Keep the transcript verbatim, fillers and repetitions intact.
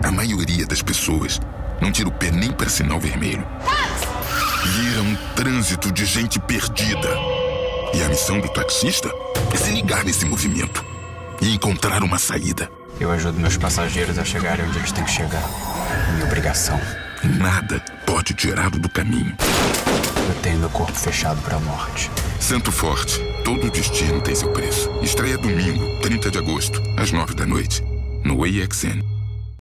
A maioria das pessoas não tira o pé nem para sinal vermelho. Vira um trânsito de gente perdida. E a missão do taxista é se ligar nesse movimento e encontrar uma saída. Eu ajudo meus passageiros a chegarem onde eles têm que chegar. É minha obrigação. Nada pode tirá-lo do caminho. Eu tenho meu corpo fechado para a morte. Santo Forte, todo destino tem seu preço. Estreia domingo, trinta de agosto, às nove da noite, no A X N.